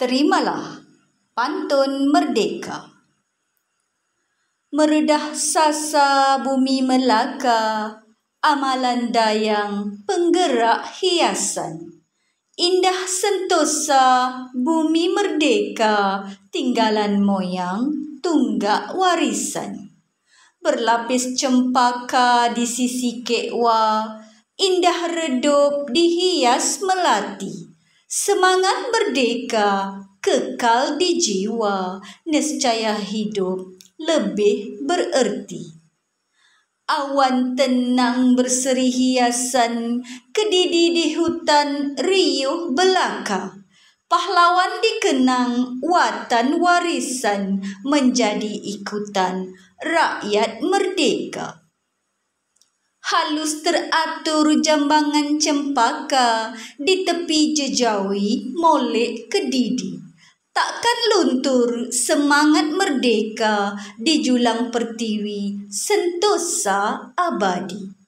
Terimalah pantun merdeka. Meredah sasa bumi Melaka, amalan dayang penggerak hiasan. Indah sentosa bumi merdeka, tinggalan moyang tunggak warisan. Berlapis cempaka di sisi kekwa, indah redup dihias melati. Semangat merdeka kekal di jiwa, nescaya hidup lebih bererti. Awan tenang berseri hiasan, kedidi di hutan riuh belaka. Pahlawan dikenang, watan warisan, menjadi ikutan rakyat merdeka. Halus teratur jambangan cempaka, di tepi jejawi molek kedidi. Takkan luntur semangat merdeka, di julang pertiwi sentosa abadi.